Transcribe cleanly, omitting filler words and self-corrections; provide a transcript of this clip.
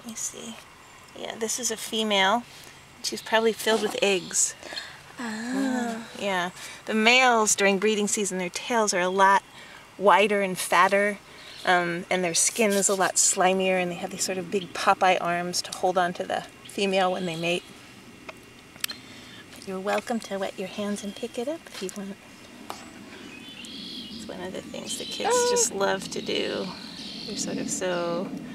Let me see. Yeah, this is a female. She's probably filled with eggs. Oh. Yeah. The males during breeding season, their tails are a lot wider and fatter, and their skin is a lot slimier, and they have these sort of big Popeye arms to hold on to the female when they mate. But you're welcome to wet your hands and pick it up if you want. It's one of the things the kids just love to do. They're sort of so